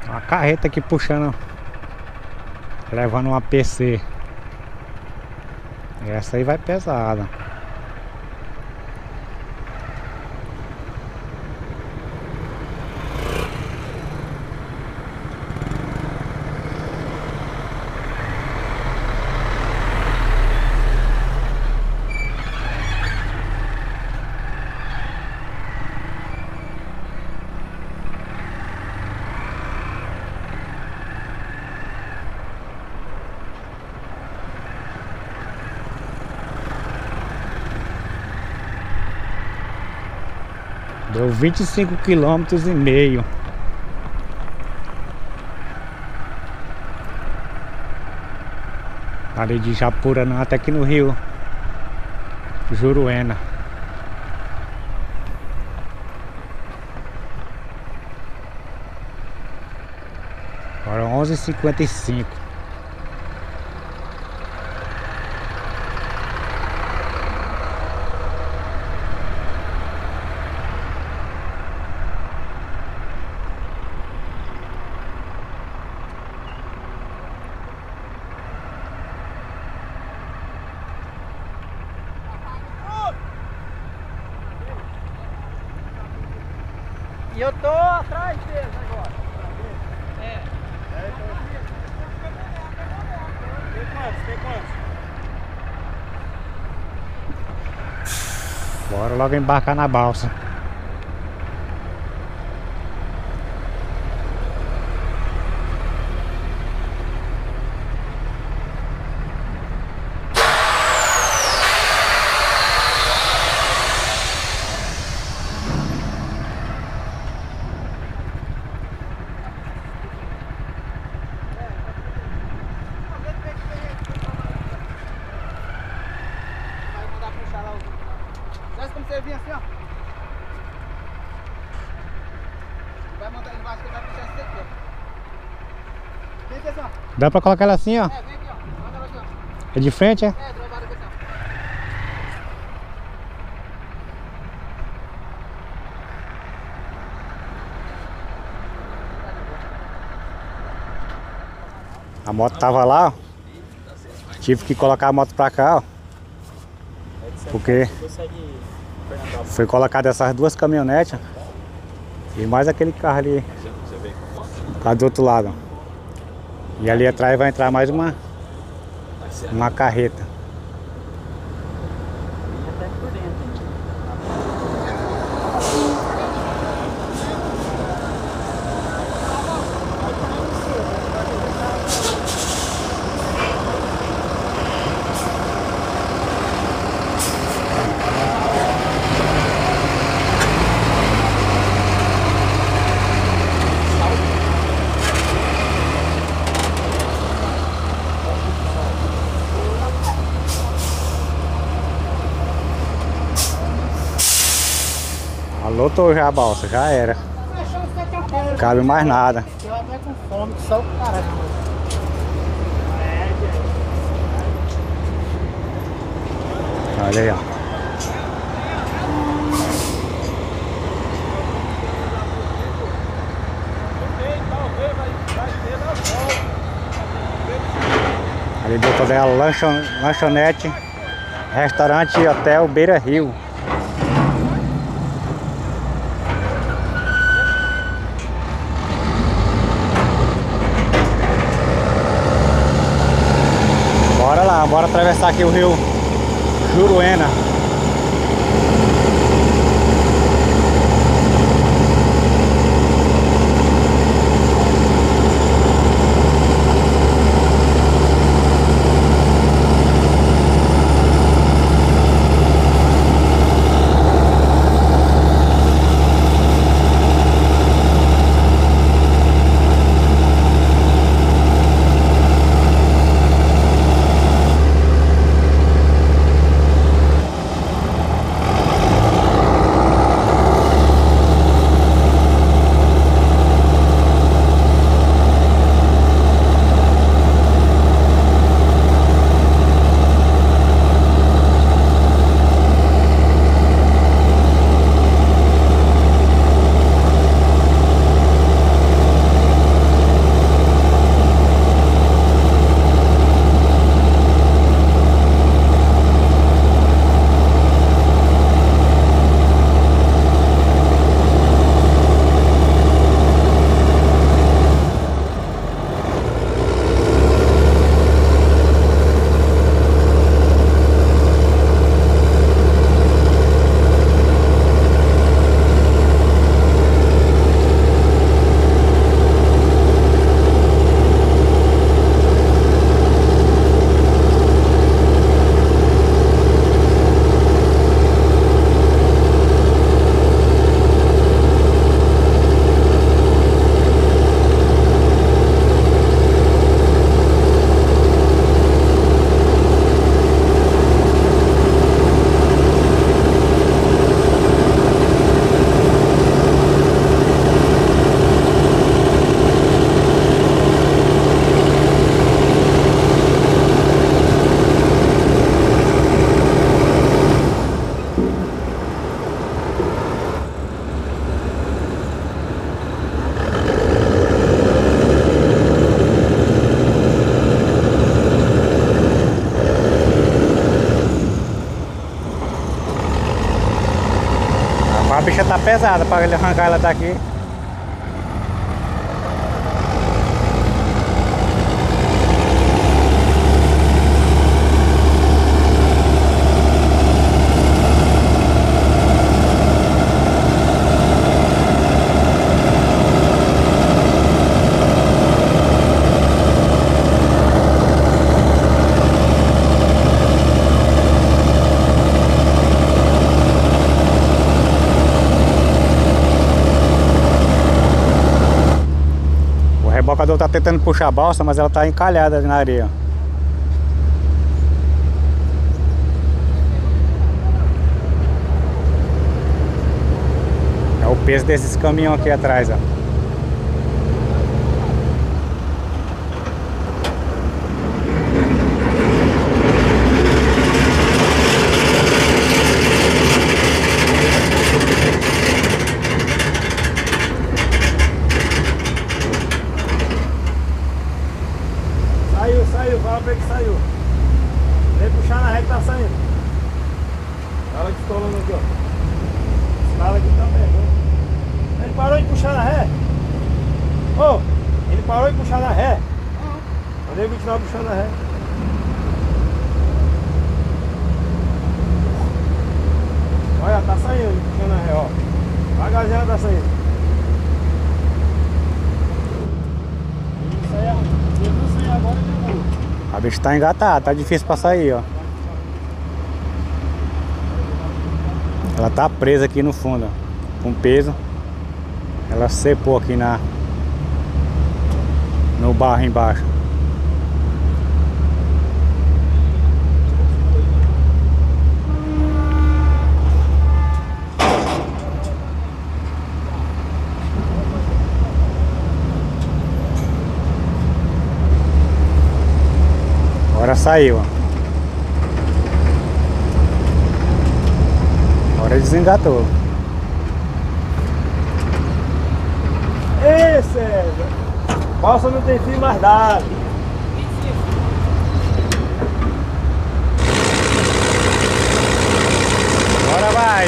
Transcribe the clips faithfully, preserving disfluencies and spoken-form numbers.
Uma carreta aqui puxando, levando uma P C. Essa aí vai pesada. Deu vinte e cinco quilômetros e meio. Ali de Japurã até aqui no Rio Juruena. Agora onze e cinquenta e cinco. E eu tô atrás deles agora. É. Tem quantos? Tem quantos? Bora logo embarcar na balsa. Como você vinha assim, ó. Vai mandar embaixo que ele vai puxar esse aqui, ó. Vem aqui assim, ó. Dá pra colocar ela assim, ó? É, vem aqui, ó. Manda ela aqui, ó. É de frente, é? É, do lado aqui assim, ó. A moto tava lá, ó. Tive que colocar a moto pra cá, ó. Porque foi colocado essas duas caminhonetes e mais aquele carro ali lá do outro lado. E ali atrás vai entrar mais uma uma carreta. Lotou já a balsa, já era. Não cabe mais nada. Vai com fome, só o caralho. Olha aí, ó. Ali dentro dela, lanchon, lanchonete, restaurante e hotel Beira Rio. Bora lá, bora atravessar aqui o rio Juruena. tá pesada para ele arrancar ela daqui. O rebocador tá tentando puxar a balsa, mas ela tá encalhada na areia. É o peso desses caminhões aqui atrás, ó. Saiu, saiu, fala pra ele que saiu. Vem puxar na ré que tá saindo. Fala que escolando aqui, ó. Escala aqui também, ó. Ele parou de puxar na ré. Ô, oh, ele parou de puxar na ré. Mandei continuar puxando na ré. Olha, tá saindo, puxando na ré, ó. Devagarzinho ela tá saindo. Isso aí, ó. Eu não sei agora, né? A bicha tá engatada, tá difícil pra sair, ó. Ela tá presa aqui no fundo, ó, com peso. Ela cepou aqui na no barro embaixo. Agora saiu, ó. Agora desengatou. Ei, César! Balsa não tem fio mais dado. Agora vai!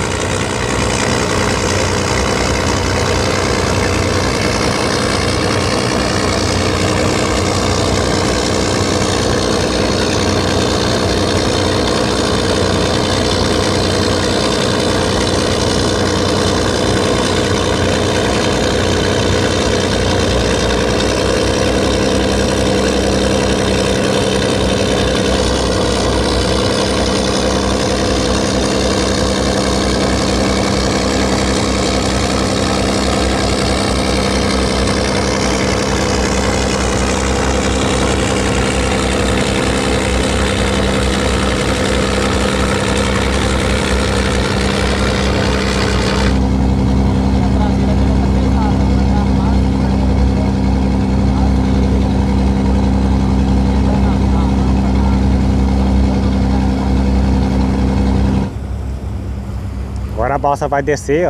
Agora a balsa vai descer, ó.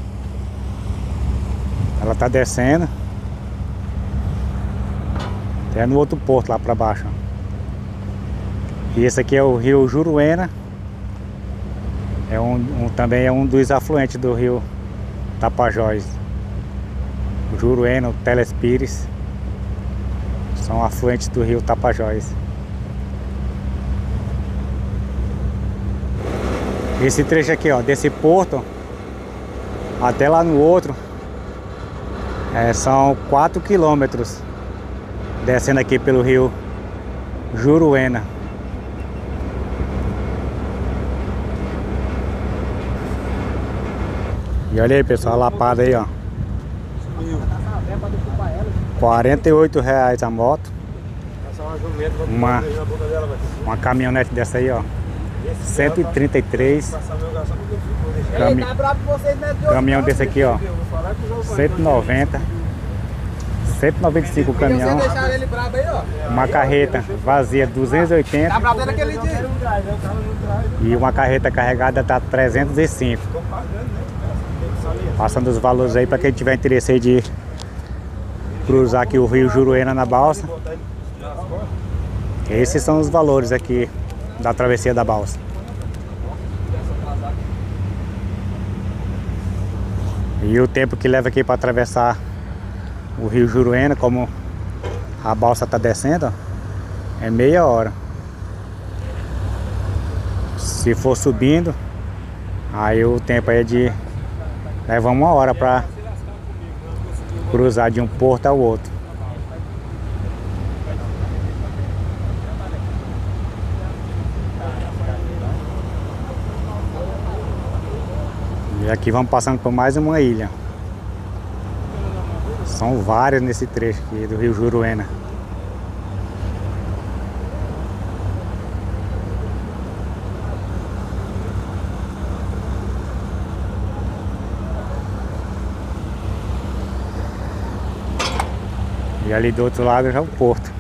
Ela tá descendo. Até no outro porto lá pra baixo, ó. E esse aqui é o rio Juruena. É um, um, também é um dos afluentes do rio Tapajós. O Juruena, o Telespires são afluentes do rio Tapajós. Esse trecho aqui, ó, desse porto até lá no outro, é, são quatro quilômetros descendo aqui pelo rio Juruena. E olha aí, pessoal, a lapada aí, ó. quarenta e oito reais a moto. Uma, uma caminhonete dessa aí, ó. cento e trinta e três. Cami... Caminhão desse aqui, ó. cento e noventa. cento e noventa e cinco o caminhão. Uma carreta vazia duzentos e oitenta. E uma carreta carregada tá trezentos e cinco. Passando os valores aí para quem tiver interesse aí de cruzar aqui o rio Juruena na balsa. Esses são os valores aqui da travessia da balsa. E o tempo que leva aqui para atravessar o rio Juruena, como a balsa tá descendo, ó, é meia hora. Se for subindo, aí o tempo aí é de leva uma hora para cruzar de um porto ao outro. E aqui vamos passando por mais uma ilha. São várias nesse trecho aqui do rio Juruena. E ali do outro lado já é o porto.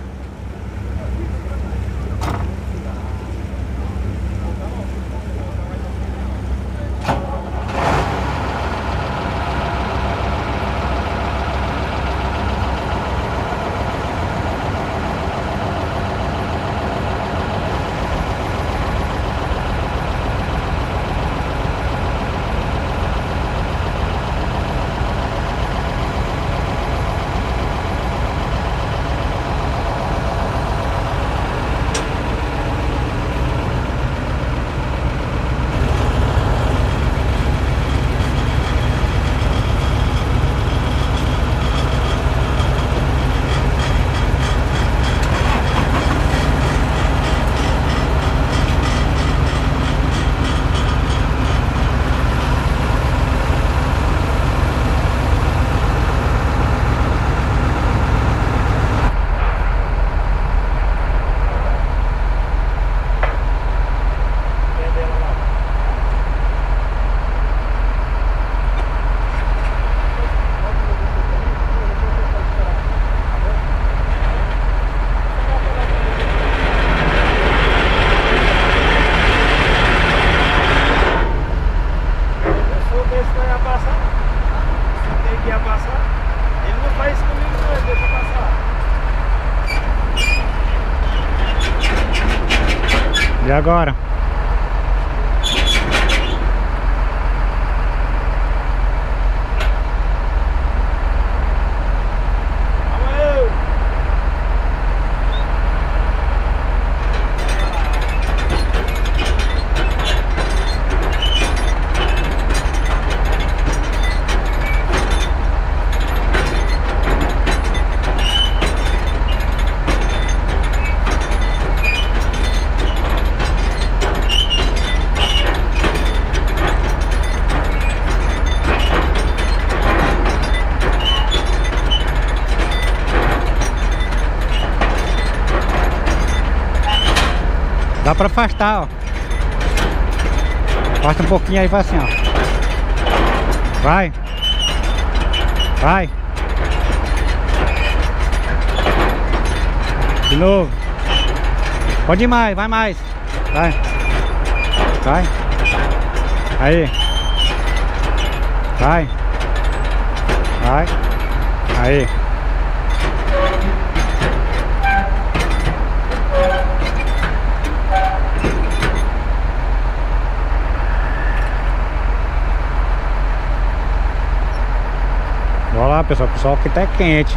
E agora? Dá pra afastar, ó. Afasta um pouquinho aí, vai assim, ó. Vai. Vai. De novo. Pode ir mais, vai mais. Vai. Vai. Aí. Vai. Vai. Aí. Olha lá, pessoal, o pessoal aqui tá quente.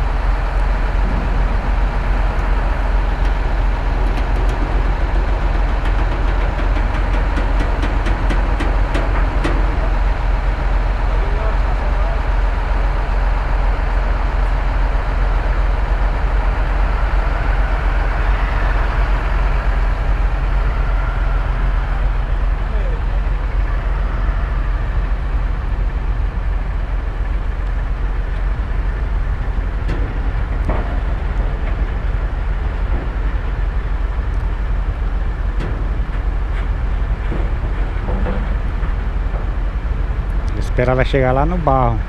Espera ela chegar lá no barro.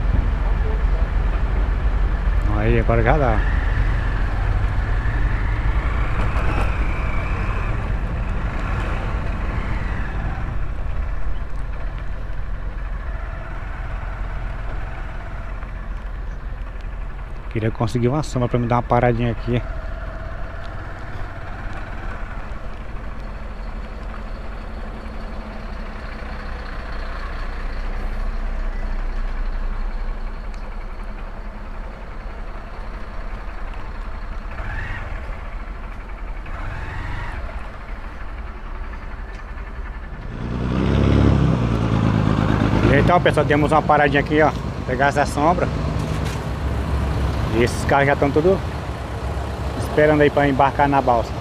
Aí, agora já dá. Queria conseguir uma sombra pra me dar uma paradinha aqui. Então, pessoal, temos uma paradinha aqui, ó, pegar essa sombra. E esses carros já estão tudo esperando aí para embarcar na balsa.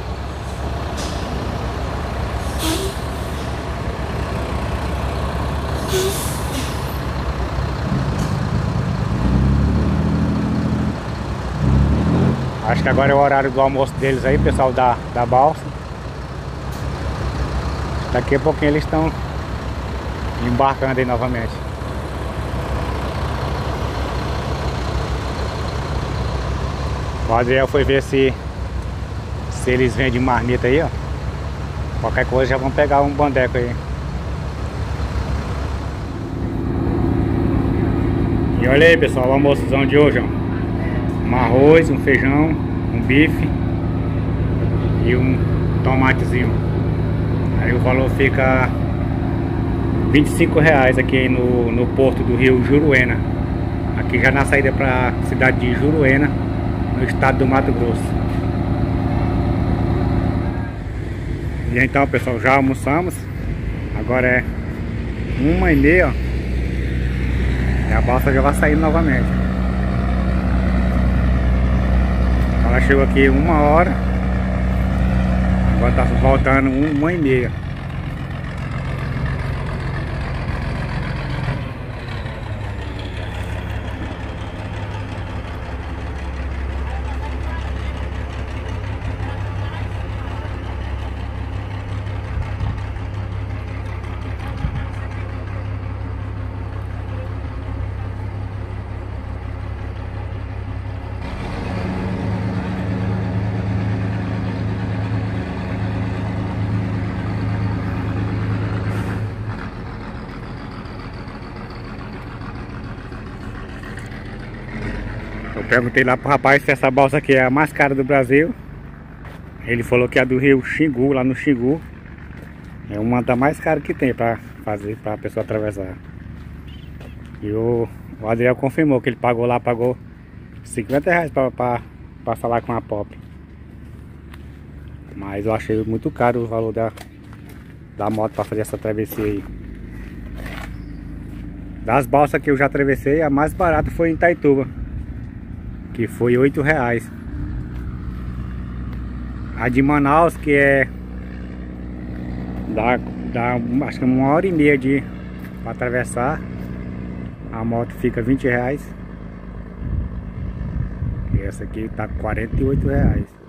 Acho que agora é o horário do almoço deles aí, pessoal da, da balsa. Daqui a pouquinho eles estão embarcando aí novamente. O Adriel foi ver se se eles vendem marmita aí, ó. Qualquer coisa já vão pegar um bandeco aí. E olha aí, pessoal, o almoçozão de hoje, ó. Um arroz, um feijão, um bife e um tomatezinho. Aí o valor fica vinte e cinco reais aqui no, no porto do Rio Juruena. Aqui já na saída para a cidade de Juruena, no estado do Mato Grosso. E então, pessoal, já almoçamos. Agora é uma e meia, ó. E a balsa já vai sair novamente. Ela chegou aqui uma hora. Agora tá voltando uma e meia. Eu perguntei lá pro rapaz se essa balsa aqui é a mais cara do Brasil. Ele falou que é a do Rio Xingu, lá no Xingu. É uma das mais caras que tem pra fazer, pra pessoa atravessar. E o, o Adriel confirmou que ele pagou lá, pagou cinquenta reais pra, pra passar lá com a Pop. Mas eu achei muito caro o valor da, da moto pra fazer essa travessia aí. Das balsas que eu já atravessei, a mais barata foi em Itaituba, que foi oito reais. A de Manaus, que é dá, dá acho que uma hora e meia de para atravessar, a moto fica vinte reais. E essa aqui tá quarenta e oito reais.